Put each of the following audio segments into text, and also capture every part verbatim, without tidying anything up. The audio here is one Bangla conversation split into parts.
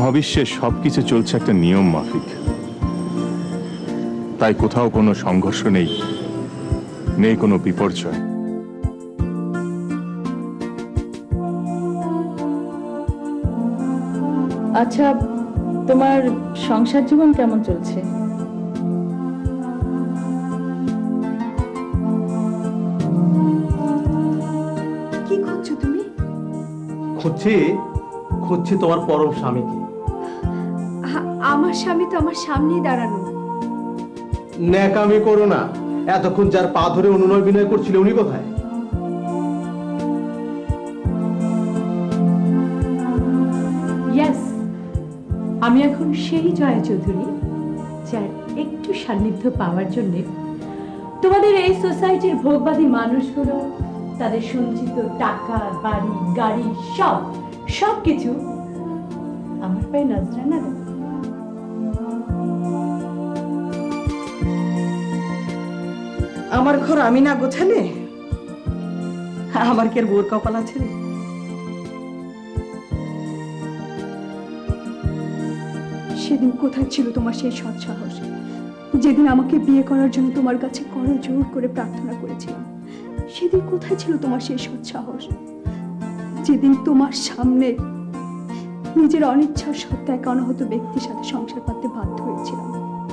মহাবিশ্বের সবকিছু চলছে একটা নিয়ম মাফিক, তাই কোথাও কোনো সংঘর্ষ নেই, নেই কোনো বিপর্যয়। আচ্ছা, তোমার সংসার জীবন কেমন চলছে? কি খুঁজছো তুমি? খুঁজছি খুঁজছি তোমার পরম স্বামীকে। আমার স্বামী তো আমার সামনেই দাঁড়ানো। ন্যাকামি করো না, এতক্ষণ যার পা ধরে অনুনয় বিনয় করছিলে উনি কোথায়? ইয়েস, আমি এখন সেই জয়া চৌধুরী যার একটু সান্নিধ্য পাওয়ার জন্য তোমাদের এই সোসাইটির ভোগবাদী মানুষগুলো তাদের সঞ্চিত টাকা, বাড়ি, গাড়ি সব সব কিছু আমার পায়ে নজরানা দেয়। আমার ঘর আমি না গোছালে আমার কি আর বোর কপাল আছে? সেদিন কোথায় ছিল তোমার সেই সৎ সাহস, যেদিন আমাকে বিয়ে করার জন্য তোমার কাছে করজোড় করে প্রার্থনা করেছিলাম? সেদিন কোথায় ছিল তোমার সেই সৎ সাহস, যেদিন তোমার সামনে নিজের অনিচ্ছার সত্ত্বে এক অনাহত ব্যক্তির সাথে সংসার পাততে বাধ্য হয়েছিলাম?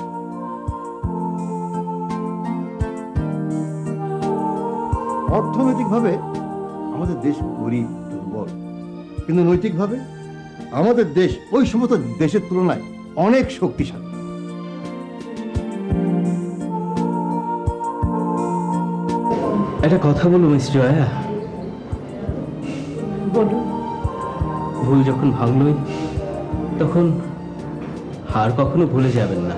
অর্থনৈতিকভাবে আমাদের দেশ গরিব দুর্বল, কিন্তু নৈতিকভাবে আমাদের দেশ ওই সমস্ত দেশের তুলনায় অনেক শক্তিশালী। একটা কথা বলবো মিস জয়া? বলুন। ভুল যখন ভাঙলই তখন হার কখনো ভুলে যাবেন না।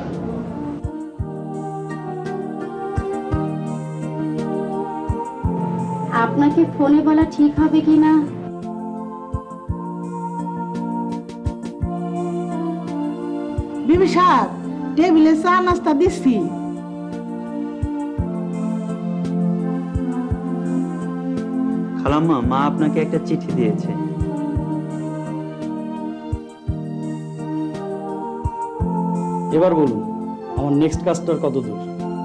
আপনাকে ফোনে বলা ঠিক হবে কিনা? বিবি সাহেব, টেবিলে চা নাস্তা দিচ্ছি। খালাম্মা, মা আপনাকে একটা চিঠি দিয়েছে। এবার বলুন, আমার নেক্সট কাজটার কত দূর?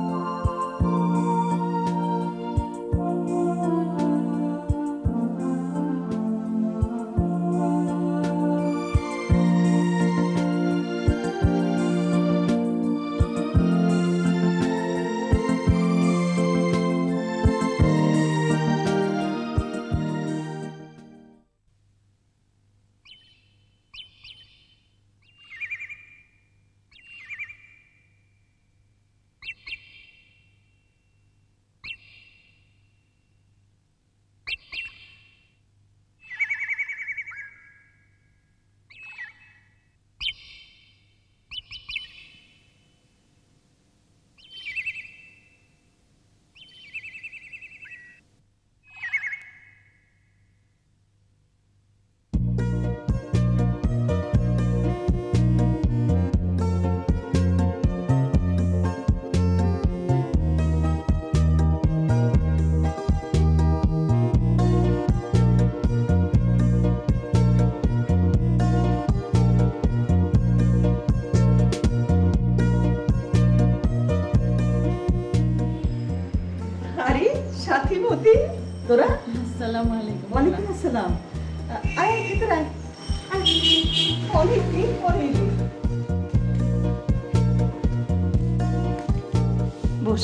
তোরা? আসসালামু আলাইকুম। ওয়ালাইকুম আসসালাম। আয় ভিতরে আয়। অনেক দিন পরে এলি। বস।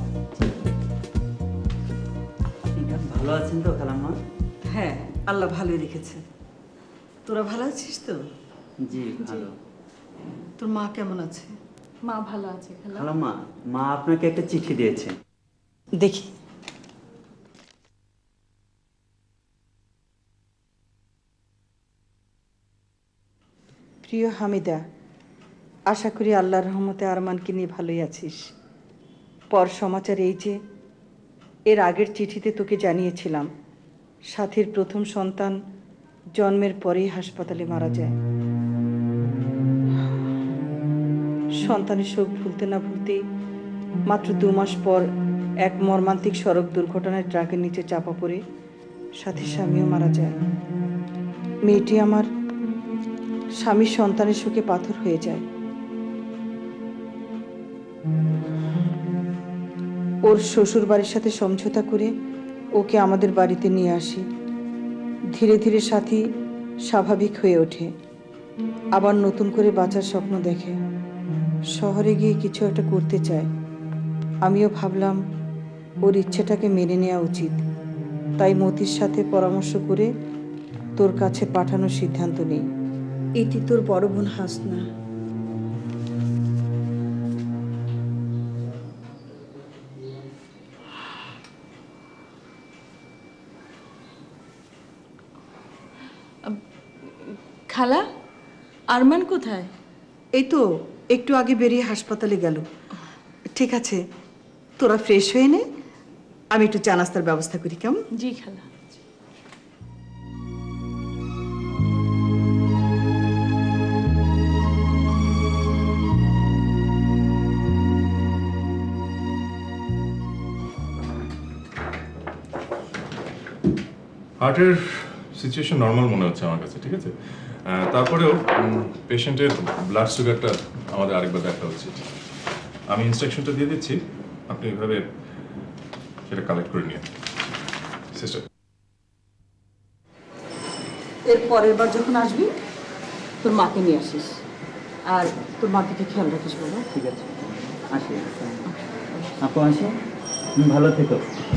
ভালো আছেন তো খালাম্মা? হ্যাঁ, আল্লাহ ভালোই রেখেছে। তোরা ভালো আছিস তো? জি ভালো। তোর মা কেমন আছে? মা ভালো আছে খালাম্মা। মা আপনাকে একটা চিঠি দিয়েছে। দেখি। প্রিয় হামিদা, আশা করি আল্লাহর রহমতে আরমানকে নিয়ে ভালোই আছিস। পর সমাচার এই যে, এর আগের চিঠিতে তোকে জানিয়েছিলাম সাথীর প্রথম সন্তান জন্মের পরেই হাসপাতালে মারা যায়। সন্তানের শোক ভুলতে না ভুলতেই মাত্র দু মাস পর এক মর্মান্তিক সড়ক দুর্ঘটনায় ট্রাকের নিচে চাপা পড়ে সাথীর স্বামীও মারা যায়। মেয়েটি আমার স্বামীর সন্তানের সুখে পাথর হয়ে যায়। ওর শ্বশুর বাড়ির সাথে সমঝোতা করে ওকে আমাদের বাড়িতে নিয়ে আসি। ধীরে ধীরে সাথী স্বাভাবিক হয়ে ওঠে, আবার নতুন করে বাঁচার স্বপ্ন দেখে, শহরে গিয়ে কিছু একটা করতে চায়। আমিও ভাবলাম ওর ইচ্ছেটাকে মেনে নেওয়া উচিত, তাই মতির সাথে পরামর্শ করে তোর কাছে পাঠানোর সিদ্ধান্ত নেই। এটি তোর বড় বোন হাসনা। খালা, আরমান কোথায়? এই তো একটু আগে বেরিয়ে হাসপাতালে গেল। ঠিক আছে, তোরা ফ্রেশ হয়ে নে, আমি একটু চা নাস্তার ব্যবস্থা করি, কেমন? জি খালা। হার্টের সিচুয়েশন নর্মাল মনে হচ্ছে আমার কাছে, ঠিক আছে। তারপরেও পেশেন্টের ব্লাড সুগারটা আমাদের আরেকবার দেখা উচিত। আমি ইনস্ট্রাকশনটা দিয়ে দিচ্ছি, আপনি এভাবে সেটা কালেক্ট করে নিন। সিস্টার, এর পরের বার যখন আসবি তোর মাকে নিয়ে আসিস, আর তোর মাকে খেয়াল রাখিস বলো। ঠিক আছে, আসি আপু, আসি, ভালো থেকো।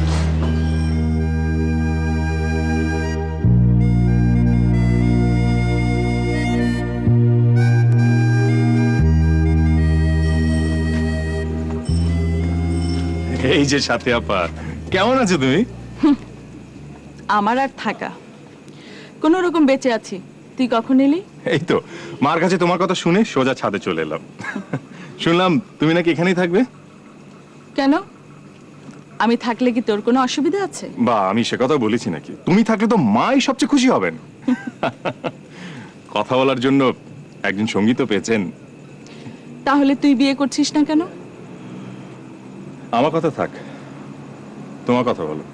এই যে সাথী আপা, কেমন আছো তুমি? আমার আর থাকা, কোন রকম বেঁচে আছি। তুই কখন এলি? এই তো মার কাছে তোমার কথা শুনে সোজা ছাদে চলে এলাম। শুনলাম তুমি নাকি এখানেই থাকবে। কেন, আমি থাকলে কি তোর কোনো অসুবিধা আছে? বা আমি সে কথা বলেছি নাকি? তুমি থাকলে তো মাই সবচেয়ে খুশি হবেন। কথা বলার জন্য একজন সঙ্গী তো পেয়েছেন। তাহলে তুই বিয়ে করছিস না কেন? আমার কথা থাক, তোমার কথা বলো।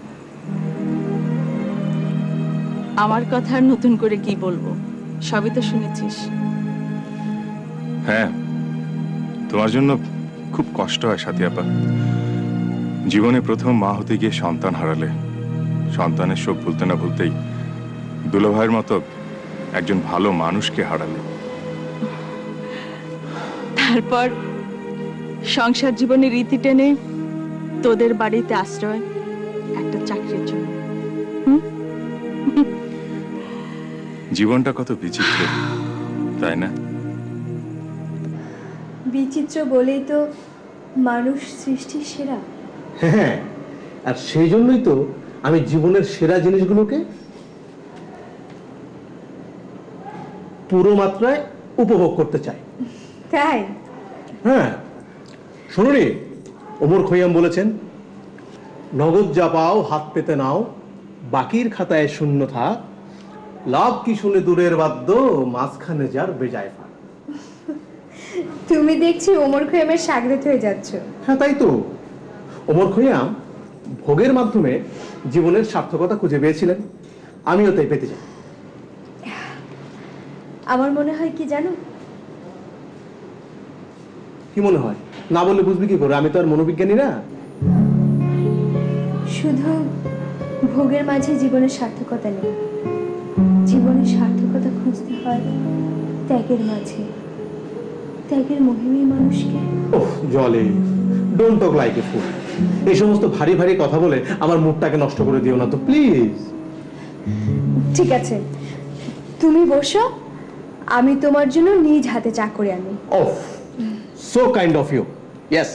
আমার কথা আর নতুন করে কি বলবো, সবই তো শুনেছিস। হ্যাঁ, তোমার জন্য খুব কষ্ট হয় সাথী আপা। জীবনে প্রথম মা হতে গিয়ে সন্তান হারালে, সন্তানের শোক ভুলতে না ভুলতেই দুলাভাইয়ের মতো একজন ভালো মানুষকে হারালে। তারপর সংসার জীবনের রীতি টেনে তোদের বাড়িতে আশ্রয়, একটা চাকরির জন্য। জীবনটা কত বিচিত্র, তাই না? বিচিত্র বলেই তো মানুষ সৃষ্টির সেরা। হ্যাঁ, আর সেই জন্যই তো আমি জীবনের সেরা জিনিসগুলোকে পুরো মাত্রায় উপভোগ করতে চাই। তাই? হ্যাঁ, শুনুনি, ওমর খৈয়াম বলেছেন, নগদ যা পাও হাত পেতে নাও, বাকির খাতায় শূন্য থাক, লাভ কি শুনে দূরের বাদ্য, মাঝখানে যার বেজায় ফাঁক। তুমি দেখছি ওমর খৈয়ামের শাগরেদ হয়ে যাচ্ছ। হ্যাঁ, তাই তো। ওমর খৈয়াম ভোগের মাধ্যমে জীবনের সার্থকতা খুঁজে পেয়েছিলেন, আমিও তাই পেতে চাই। আমার মনে হয় কি জানো? কি মনে হয়? না বললে বুঝবি কি করে? আমি তো আর মনোবিজ্ঞানী না। শুধু ভোগের মাঝে জীবনের সার্থকতা নেই, জীবনের সার্থকতা খুঁজতে হয় ত্যাগের মাঝে। ত্যাগের মহিমী মানুষকে। ওহ জলে, ডোন্ট টক লাইক এ ফুল। এই সমস্ত ভারী ভারী কথা বলে আমার মুডটাকে নষ্ট করে দিও না তো প্লিজ। ঠিক আছে, তুমি বসো, আমি তোমার জন্য নিজ হাতে চা করে আনি। Oh, so kind of you. Yes.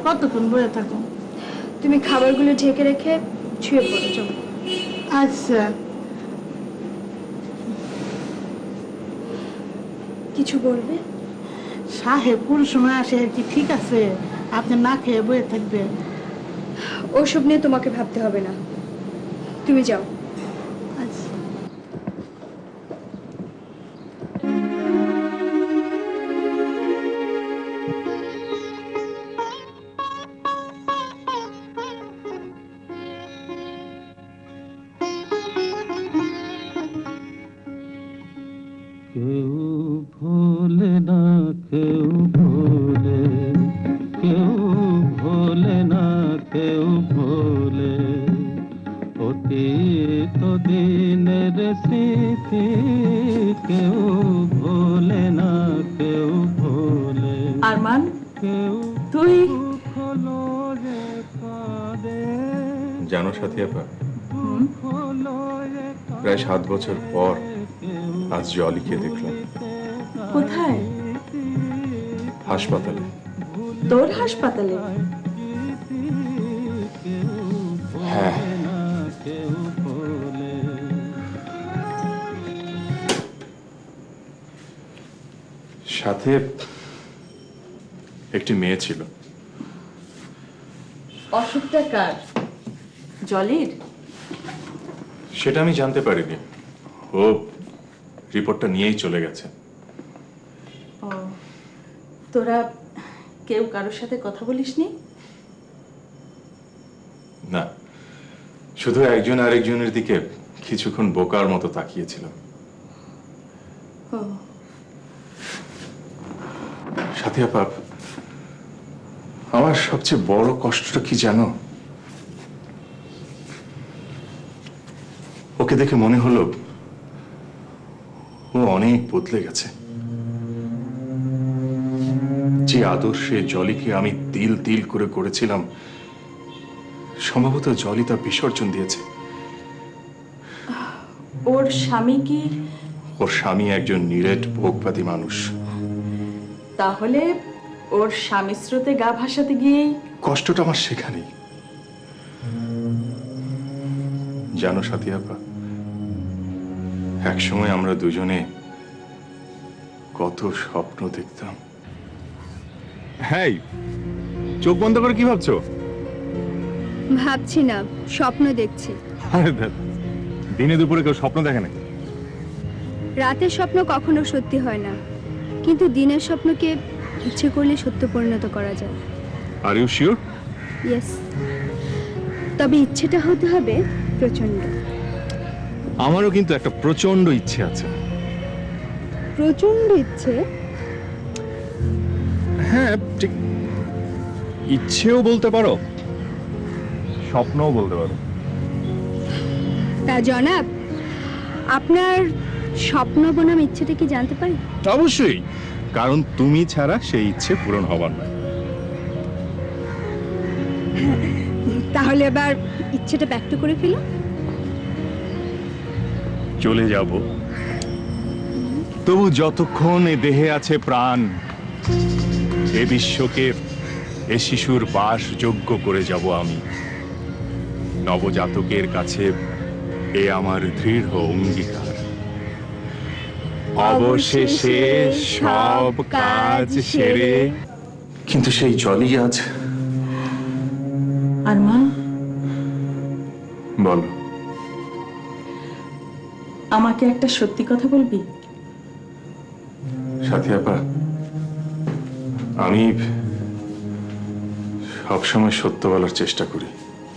কতক্ষণ বসে থাকো? তুমি খাবারগুলো ঢেকে রেখে শুয়ে পড়ো যাও। আচ্ছা। কিছু বলবে? সাহেব কোন সময় আসে কি ঠিক আছে? আপনি না খেয়ে বসে থাকবে? ওসব নিয়ে তোমাকে ভাবতে হবে না, তুমি যাও। আচ্ছা। কেউ ভোলে না কেউ ভোলে, কেউ ভোলে না কেউ ভোলে, অতীত দিনের স্মৃতি কেউ ভোলে না কেউ ভোলে। আরমান, তুই জানো সাথী আপা, প্রায় সাত বছর পর আজ জলিকে দেখলাম। কোথায়? হাসপাতালে। তোর হাসপাতালে? হ্যাঁ। সাথে একটি মেয়ে ছিল। অসুখটা কার? জলির? সেটা আমি জানতে পারিনি, ও রিপোর্টটা নিয়েই চলে গেছে। ও, তোরা কেউ কারোর সাথে কথা বলিসনি? না, শুধু একজন আরেকজনের দিকে কিছুক্ষণ বোকার মতো তাকিয়েছিল। ও, সাথী আপা, আমার সবচেয়ে বড় কষ্টটা কি জানো? ওকে দেখে মনে হলো ও অনেক বদলে গেছে। যে আদর্শে জলিকে আমি তিল তিল করে করেছিলাম, সম্ভবত জলি তা বিসর্জন দিয়েছে। ওর স্বামী কি? ওর স্বামী একজন নিরেট ভোগবাদী মানুষ। তাহলে ওর স্বামী স্রোতে গা ভাসাতে গিয়েই কষ্টটা আমার সেখানেই। জানো সাথী আপা, একসময় আমরা দুজনে কত স্বপ্ন দেখতাম। হ্যাঁ, চোখ বন্ধ করে কি ভাবছো? ভাবছি না, স্বপ্ন দেখছি। আরে ধ্যাৎ, দিনে দুপুরে কেউ স্বপ্ন দেখে নাকি? রাতের স্বপ্ন কখনো সত্যি হয় না, কিন্তু দিনের স্বপ্নকে ইচ্ছে করলে সত্য পরিণত করা যায়। Are you sure? ইয়েস, তবে ইচ্ছেটা হতে হবে প্রচন্ড। আমারও কিন্তু একটা প্রচন্ড ইচ্ছে আছে। প্রচন্ড ইচ্ছে? হ্যাঁ, ঠিক ইচ্ছেও বলতে পারো, স্বপ্নও বলতে পারো। তা জনাব, আপনার স্বপ্ন বনাম ইচ্ছেটা কি জানতে পারি? অবশ্যই, কারণ তুমি ছাড়া সেই ইচ্ছে পূরণ হবার নয়। তাহলে এবার ইচ্ছেটা ব্যক্ত করে ফেলো। চলে যাব, তবু যতক্ষণ এ দেহে আছে প্রাণ, এ বিশ্বকে এ শিশুর বাসযোগ্য করে যাব আমি। নবজাতকের কাছে এ আমার দৃঢ় অঙ্গীকার। অবশেষে সব কাজ সেরে। কিন্তু সেই জলই আজ। আরমান, বল, আমাকে একটা সত্যি কথা বলবি? সাথী আপা, আমি সবসময় সত্য বলার চেষ্টা করি।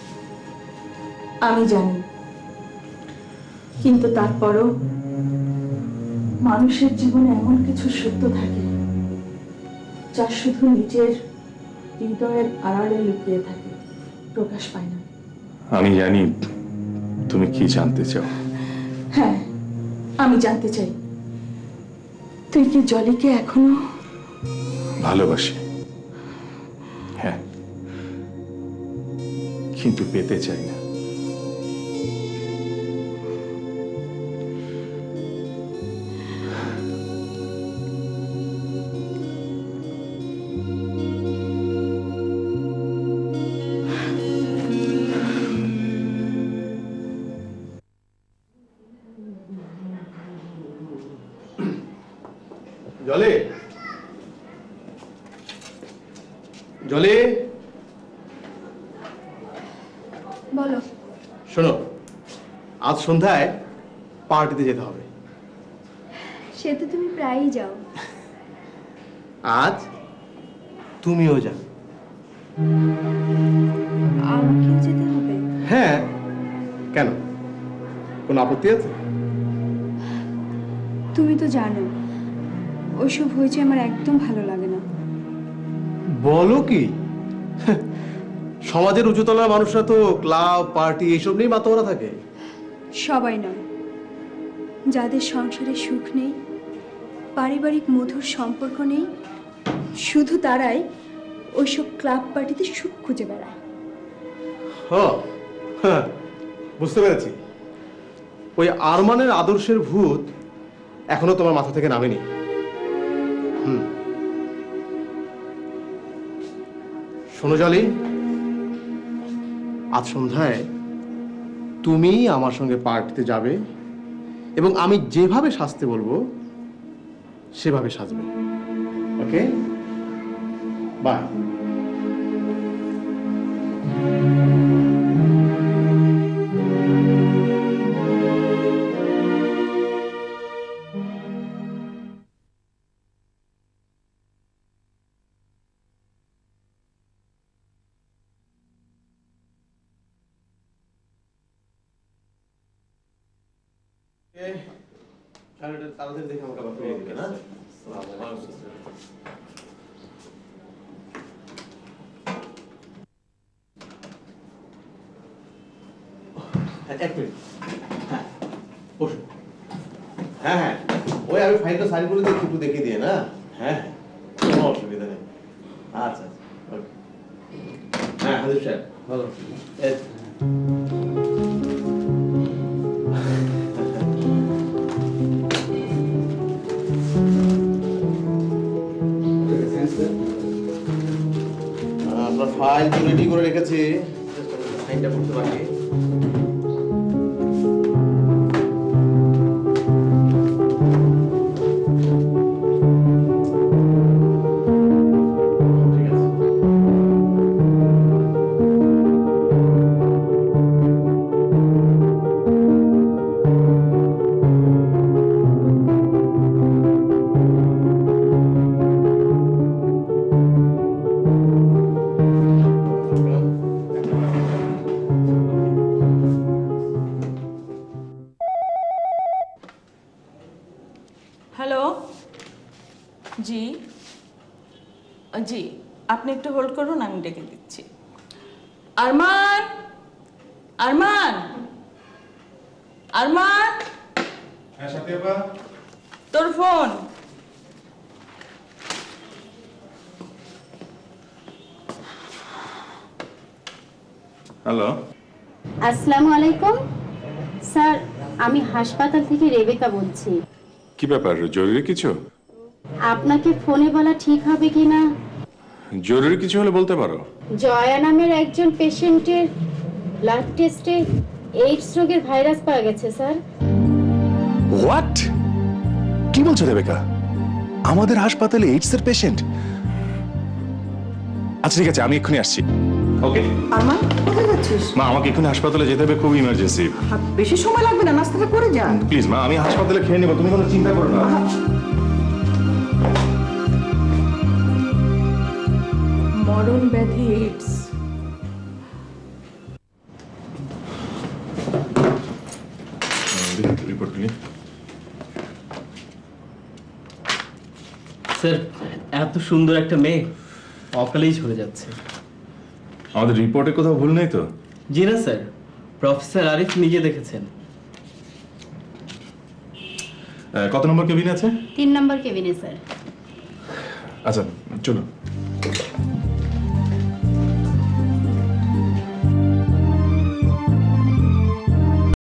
আমি জানি, কিন্তু তারপরও মানুষের জীবনে এমন কিছু সত্য থাকে যা শুধু নিজের হৃদয়ের আড়ালে লুকিয়ে থাকে, প্রকাশ পায় না। আমি জানি তুমি কি জানতে চাও। হ্যাঁ, আমি জানতে চাই, তুই কি জলিকে এখনো ভালোবাসি? হ্যাঁ, কিন্তু পেতে চাই না। জলি, বলো। শোনো, আজ সন্ধ্যায় পার্টিতে যেতে হবে। সে তো তুমি প্রায়ই যাও। আজ তুমিও যাবে। আমাকেও যেতে হবে? হ্যাঁ, কেন, কোনো আপত্তি আছে? তুমি তো জানো ওইসব হয়েছে আমার একদম ভালো লাগে না। বলো কি? সমাজের উচ্চতলার মানুষরা তো ক্লাব পার্টি এইসব নিয়ে মাতোয়ারা থাকে। সবাই নয়, যাদের সংসারে সুখ নেই, পারিবারিক মধুর সম্পর্ক নেই, শুধু তারাই ওইসব ক্লাব পার্টিতে সুখ খুঁজে বেড়ায়। হ্যাঁ, বুঝতে পেরেছি। ওই আরমানের আদর্শের ভূত এখনো তোমার মাথা থেকে নামেনি। হুম, শোনো জলি, আজ সন্ধ্যায় তুমি আমার সঙ্গে পার্টিতে যাবে এবং আমি যেভাবে সাজতে বলবো সেভাবে সাজবে। ওকে, বাই। তাড়াতাড়ি দেখে আমাকে আবার ফিরিয়ে দিবে না? এক মিনিট, হ্যাঁ বসুন। হ্যাঁ হ্যাঁ, ওই আমি ফাইলটা সাইন করে দিচ্ছি, একটু দেখিয়ে দিয়ে না? হ্যাঁ, কোনো অসুবিধা নেই। আচ্ছা আচ্ছা, ওকে। হ্যাঁ হাজির সাহেব, ভালো। আপনার ফাইল তো রেডি করে রেখেছি, সাইনটা করতে বাকি। হ্যালো, জি জি, আপনি একটু হোল্ড করুন, আমি ডেকে দিচ্ছি। আরমান, আরমান, আরমান। হ্যাঁ সাথী আপা, তোর ফোন। হ্যালো, আসসালামু আলাইকুম স্যার, আমি হাসপাতাল থেকে রেবেকা বলছি। কি ব্যাপার, জরুরি কিছু? আপনাকে ফোনে বলা ঠিক হবে কিনা? জরুরি কিছু হলে বলতে পারো। জয়া নামের একজন পেশেন্টের ব্লাড টেস্টে এইডস রোগের ভাইরাস পাওয়া গেছে স্যার। হোয়াট? কি বলছো রেবেকা? আমাদের হাসপাতালে এইডস এর পেশেন্ট? আচ্ছা ঠিক আছে, আমি এক্ষুনি আসছি। ওকে। আরমান, কোথায় যাচ্ছিস? মা, আমাকে এক্ষুনি হাসপাতালে যেতে হবে, খুব ইমার্জেন্সি। বেশি সময় লাগবে না, নাস্তাটা করে যা। প্লিজ মা, আমি হাসপাতালে খেয়ে নেবো, তুমি কোনো চিন্তা করো না। মরণ ব্যাধি এইডস। রিপোর্টগুলি স্যার, এত সুন্দর একটা মেয়ে অকালেই ঝরে যাচ্ছে। আমাদের রিপোর্টে কোথাও ভুল নেই তো? জি না স্যার, প্রফেসর আরিফ নিজে দেখেছেন। কত নম্বর কেবিন আছে? তিন নম্বর কেবিনে স্যার। আচ্ছা চলো।